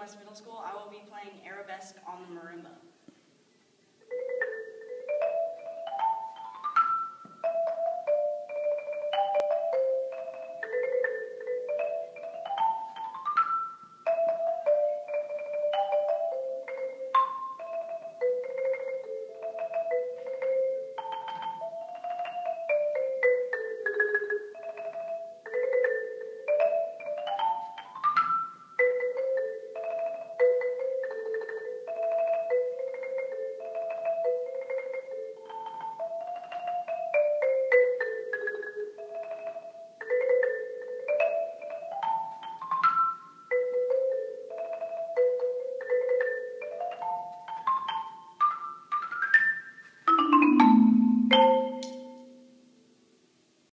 West Middle School, I will be playing Arabesque on the marimba.